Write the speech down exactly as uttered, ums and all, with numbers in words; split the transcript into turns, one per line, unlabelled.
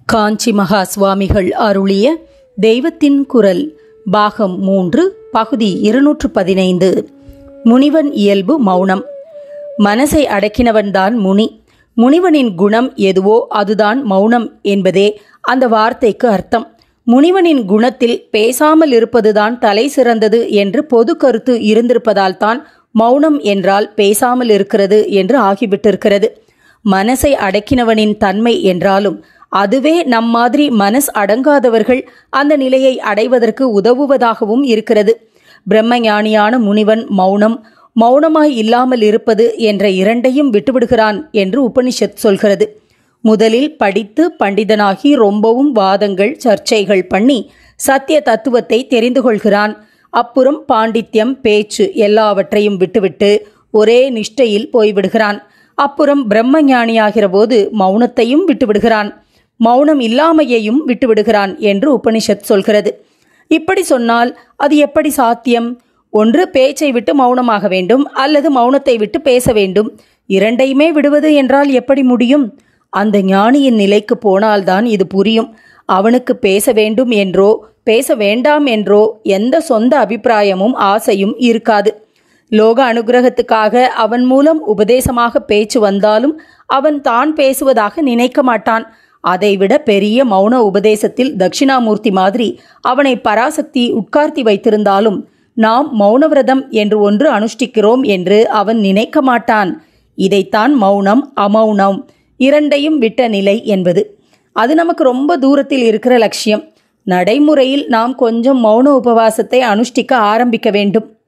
காஞ்சி மகா சுவாமிகள் அருளிய தெய்வத்தின் குரல் பாகம் மூன்று பகுதி இருநூற்று பதினைந்து. முனிவன் இயல்பு மௌனம். மனசை அடக்கினவன்தான் முனி. முனிவனின் குணம் எதுவோ அதுதான் மௌனம் என்பதே அந்த வார்த்தைக்கு அர்த்தம். முனிவனின் குணத்தில் பேசாமல் இருப்பதுதான் தலை சிறந்தது என்று பொது கருத்து இருந்திருப்பதால் தான் மௌனம் என்றால் பேசாமல் இருக்கிறது என்று ஆகிவிட்டிருக்கிறது. மனசை அடக்கினவனின் தன்மை என்றாலும் அதுவே நம் மாதிரி மனஸ் அடங்காதவர்கள் அந்த நிலையை அடைவதற்கு உதவுவதாகவும் இருக்கிறது. பிரம்மஞானியான முனிவன் மௌனம், மௌனமாய் இல்லாமல் இருப்பது என்ற இரண்டையும் விட்டுவிடுகிறான் என்று உபனிஷத் சொல்கிறது. முதலில் படித்து பண்டிதனாகி ரொம்பவும் வாதங்கள் சர்ச்சைகள் பண்ணி சத்திய தத்துவத்தை தெரிந்து கொள்கிறான். அப்புறம் பாண்டித்யம் பேச்சு எல்லாவற்றையும் விட்டுவிட்டு ஒரே நிஷ்டையில் போய்விடுகிறான். அப்புறம் பிரம்மஞானியாகிற போது மௌனத்தையும் விட்டுவிடுகிறான், மௌனம் இல்லாமையையும் விட்டுவிடுகிறான் என்று உபனிஷத் சொல்கிறது. இப்படி சொன்னால் அது எப்படி சாத்தியம்? ஒன்று பேச்சை விட்டு மௌனமாக வேண்டும், அல்லது மௌனத்தை விட்டு பேச வேண்டும். இரண்டையுமே விடுவது என்றால் எப்படி முடியும்? அந்த ஞானியின் நிலைக்கு போனால்தான் இது புரியும். அவனுக்கு பேச வேண்டும் என்றோ பேச வேண்டாம் என்றோ எந்த சொந்த அபிப்பிராயமும் ஆசையும் இருக்காது. லோக அனுகிரகத்துக்காக அவன் மூலம் உபதேசமாக பேச்சு வந்தாலும் அவன் தான் பேசுவதாக நினைக்க மாட்டான். அதைவிட பெரிய மௌன உபதேசத்தில் தட்சிணாமூர்த்தி மாதிரி அவனை பராசக்தி உட்கார்த்தி வைத்திருந்தாலும் நாம் மௌனவிரதம் என்று ஒன்று அனுஷ்டிக்கிறோம் என்று அவன் நினைக்க மாட்டான். இதைத்தான் மௌனம் அமௌனம் இரண்டையும் விட்ட நிலை என்பது. அது நமக்கு ரொம்ப தூரத்தில் இருக்கிற லட்சியம். நடைமுறையில் நாம் கொஞ்சம் மௌன உபவாசத்தை அனுஷ்டிக்க ஆரம்பிக்க வேண்டும்.